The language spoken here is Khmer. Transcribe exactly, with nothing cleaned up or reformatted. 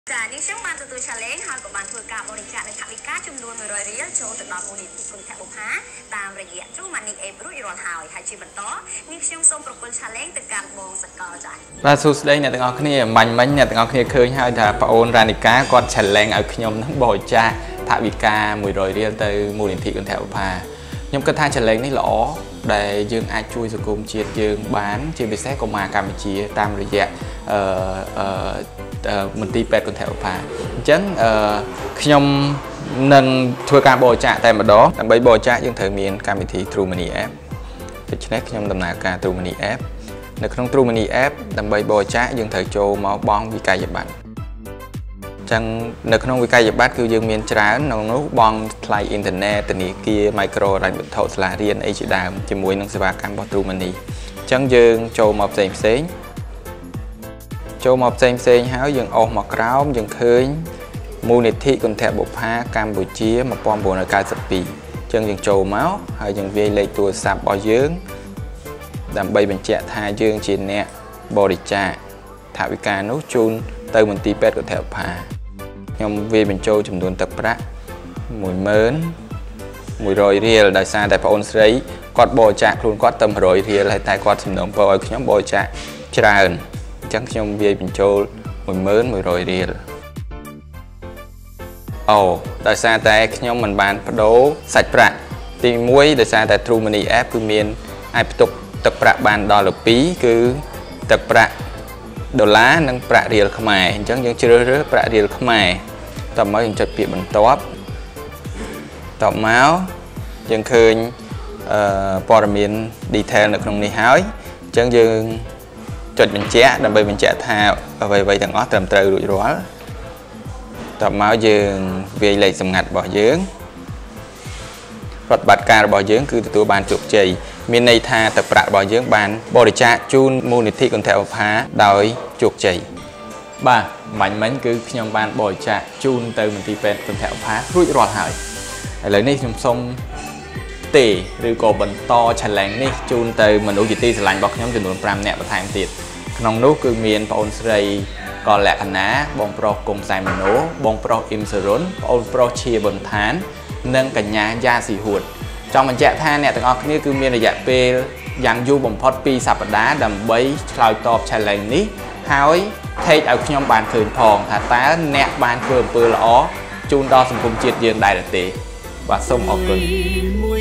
ចានេះខ្ញុំបានទទួល challenge ហើយក៏បានធ្វើការបរិច្ចាគនៅថវិកាចំនួន មួយរយ រៀលចូលទៅដល់មូលនិធិគុណធបុប្ផាតាមរយៈ True Money App រួចរាល់ហើយហើយជាបន្តនេះខ្ញុំសូមប្រគល់ challenge ទៅកាន់បងសកលចា៎បាទសួស្តីអ្នកទាំងអស់គ្នាមាញ់មិញអ្នកទាំងអស់គ្នាឃើញហើយថាប្អូនរ៉ានីកាគាត់ challenge ឲ្យខ្ញុំនឹងបរិច្ចាគថវិកា មួយរយ រៀលទៅមូលនិធិគុណធបុប្ផាខ្ញុំគិតថា challenge នេះល្អដែលយើងអាចជួយសង្គមជាតិយើងបានជាពិសេសកុមារកម្ពុជាតាមរយៈអឺអឺមន្ទីរពេទ្យគុណធបុប្ផាអញ្ចឹងអឺខ្ញុំនឹងធ្វើការបរិច្ចាគតែម្ដងដើម្បីបរិច្ចាគយើងត្រូវមានកម្មវិធី True Money App ដូច្នេះខ្ញុំដំណើរការ True Money App នៅក្នុង True Money App ដើម្បីបរិច្ចាគយើងត្រូវចូលមកបង់វិក័យប័ត្រអញ្ចឹងនៅក្នុងវិក័យប័ត្រគឺយើងមានច្រើនក្នុងនោះបង់ថ្លៃអ៊ីនធឺណិតធនាគារ micro រ៉ាញ់វត្ថុសាលារៀនអីជាដើមជាមួយនឹងសេវាកម្មរបស់ True Money អញ្ចឹងយើងចូលមកផ្សេងផ្សេងចូលមកផ្សេងផ្សេងហើយយើងអស់មកក្រោមយើងឃើញមូលនិធិគុណធបុប្ផាកម្ពុជាmột nghìn bốn trăm chín mươi haiអញ្ចឹងយើងចូលមកហើយយើងវាយលេខទូរស័ព្ទរបស់យើងដើម្បីបញ្ជាក់ថាយើងជាអ្នកបរិច្ចាគថវិកានោះជូនទៅមន្ទីរពេទ្យគុណធបុប្ផាខ្ញុំវាយបញ្ចូលចំនួនទឹកប្រាក់មួយម៉ឺនមួយរយ រៀលដោយសារតែបងអូនស្រីគាត់បរិច្ចាគខ្លួនគាត់ទៅmột trămរៀលហើយតែគាត់សំណូមពរឲ្យខ្ញុំបរិច្ចាគច្រើនអញ្ចឹងខ្ញុំវាយបញ្ចូលមួយម៉ឺនមួយរយ រៀលអូដោយសារតែខ្ញុំមិនបានបដូរសាច់ប្រាក់ទីមួយដោយសារតែ True Money App គឺមានអាចផ្ទុកទឹកប្រាក់បានដល់ទៅពីរគឺទឹកប្រាក់ដុល្លារនិងប្រាក់រៀលខ្មែរអញ្ចឹងយើងជ្រើសរើសប្រាក់រៀលខ្មែរតោះមកយើងចុចពាក្យបន្ទាប់តបមកយើងឃើញអឺព័ត៌មាន detail នៅក្នុងនេះហើយអញ្ចឹងយើងចុចបញ្ជាក់ដើម្បីបញ្ជាក់ថាអ្វីៗទាំងអស់ត្រឹមត្រូវរួចរាល់តបមកយើងវាយលេខសម្ងាត់របស់យើងប្រតិបត្តិការរបស់យើងគឺទទួលបានជោគជ័យមានន័យថាទឹកប្រាក់របស់យើងបានបរិច្ចាគជូនមូលនិធិគុណធបុប្ផាដោយជោគជ័យបាទបាញ់មិញគឺខ្ញុំបានបរិច្ចាគជូនទៅមន្ទីរពេទ្យគុណធបុប្ផារួចរាល់ហើយឥឡូវនេះខ្ញុំសូមទេឬក៏បន្ត challenge នេះជូនទៅមនុស្សជាទីស្រឡាញ់របស់ខ្ញុំចំនួន5នាក់បន្ថែមទៀតក្នុងនោះគឺមានបងអូនស្រីកលលក្ខណាបងប្រុសកុងសែមណូបងប្រុសអ៊ីមសរុនបងអូនប្រុសឈៀប៊ុនឋាននិងកញ្ញាយ៉ាស៊ីហួតចង់បញ្ជាក់ថាអ្នកទាំងអស់គ្នាគឺមានរយៈពេលយ៉ាងយូរបំផុតពីរសប្តាហ៍ដើម្បីឆ្លើយតប challenge នេះហើយថេកឲ្យខ្ញុំបានឃើញផងថាតើអ្នកបានធ្វើអំពើល្អជូនដល់សង្គមជាតិយើងដែរឬទេបាទសូមអរគុណ